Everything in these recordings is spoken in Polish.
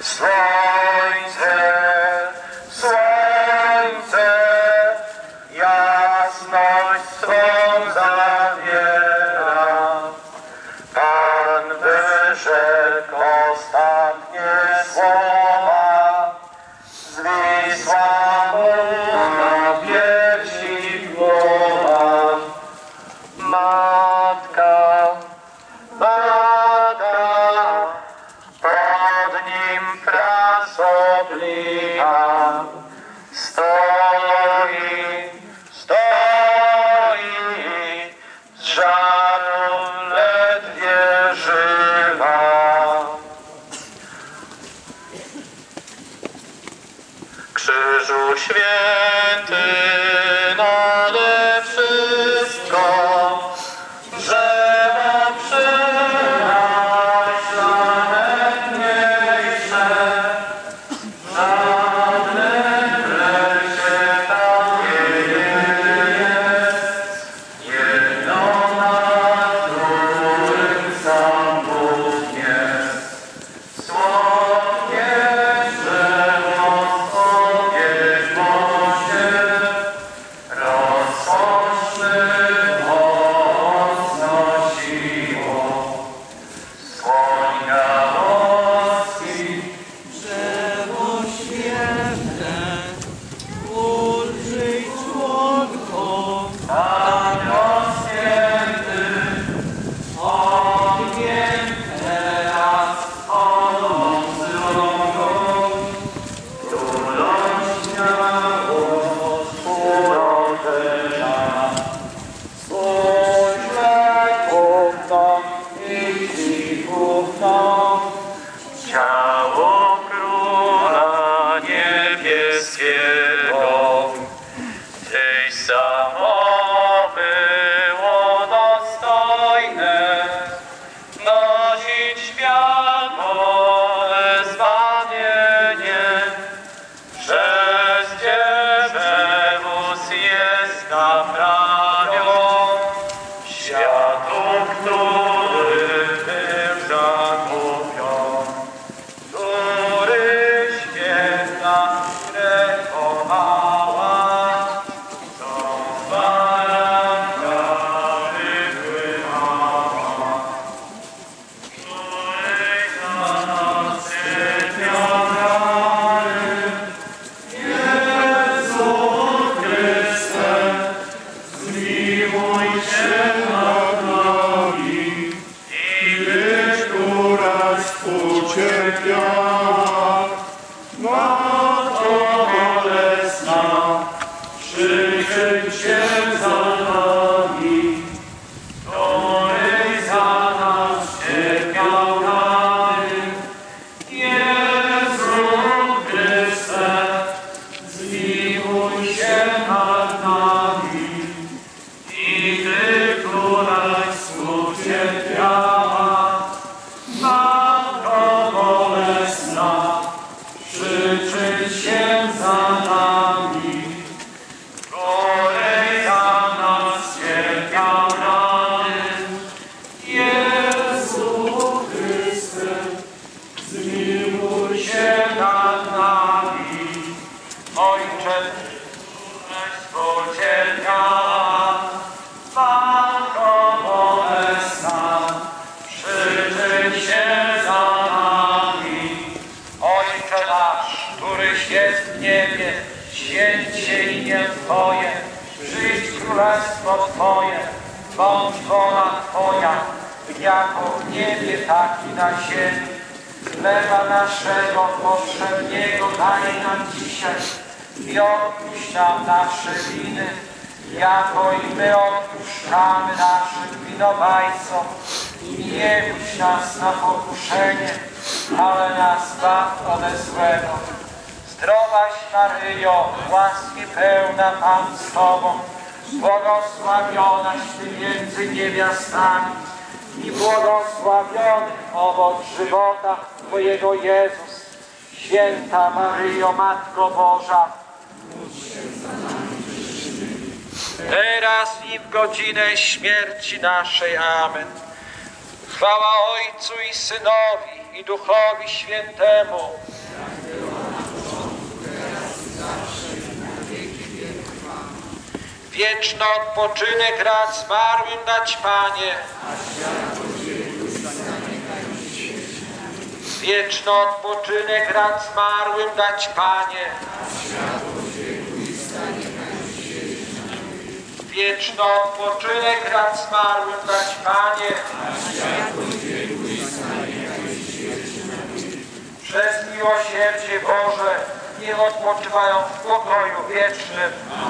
Słońce, słońce, jasność swą zawiera. Pan wyrzekł ostatnie słowa, zwisła mu na piersi głowa. Matka bada, pod nim prasobliwa, stoi, z żaru ledwie żywa. Krzyżu święty nade wszystko, drzewo najmniejsze, żadnym lesie tam nie jest, jedno nad którym sam Bóg jest. Słodkie drzewo sobie gwoździe, rozkoszny owoc nosiło. Słoń gałązki, Drzewo świetne, ulżyj członkom, Anioł święty, ogniem teraz pomocy rąką, tulośniało urodzenia. Spójrzmy gówno i gówno, ciało Króla Niebieskiego. Tyś samo było dostojne nosić światłe zbawienie, przez Ciebie wóz jest naprawią światu, który był zagubiony, który święta krew polała, co z baranka wypłynęła, której za nas cierpiał rany. Jezu Chryste, zmiłuj się nad nami i Ty, któraś ucierpiała, Matko Bolesna, przychyl się za nami, której za nas cierpiał rany. Jezu Chryste, zmiłuj się nad nami i Ty, któraś ucierpiała, Matko Bolesna, przyczyń się za nami, której za nas cierpiał rany. Jezu Chryste, zmiłuj się nad nami. Ojcze, któreś współcierpiała, Matko Bolesna, przyczyń się za nami. Ojcze nasz, któryś jest w niebie, święć się imię Twoje, przyjdź królestwo Twoje, bądź wola Twoja, jako w niebie, tak i na ziemi. Chleba naszego powszedniego daj nam dzisiaj i odpuść nam nasze winy, jako i my odpuszczamy naszym winowajcom. I nie wódź nas na pokuszenie, ale nas zbaw ode złego. Zdrowaś Maryjo, łaski pełna Pan z Tobą, błogosławionaś Ty między niewiastami i błogosławiony owoc żywota Twojego Jezus. Święta Maryjo, Matko Boża, teraz i w godzinę śmierci naszej. Amen. Chwała Ojcu i Synowi i Duchowi Świętemu. Wieczny odpoczynek rad zmarłym dać, Panie. Wieczny odpoczynek rad zmarłym dać, Panie. Wieczny odpoczynek rad zmarłym dać, Panie. Przez miłosierdzie Boże niech odpoczywają w pokoju wiecznym.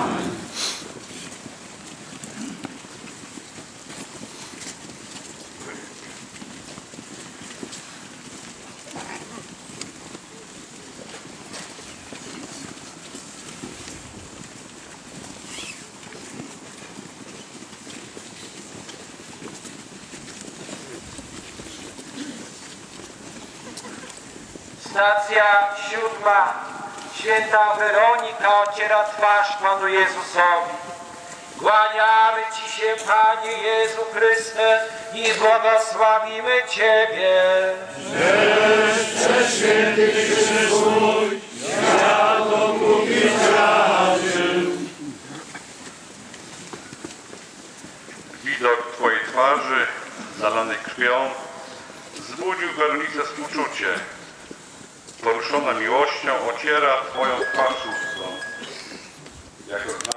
Stacja 7. Święta Weronika ociera twarz Panu Jezusowi. Kłaniamy Ci się, Panie Jezu Chryste, i błogosławimy Ciebie. Jeszcze święty Krzyżuj, światło mówić raczył. Widok Twojej twarzy, zalanej krwią, wzbudził Weronice współczucie. Poruszona miłością ociera Twoją twarz ustną. Jako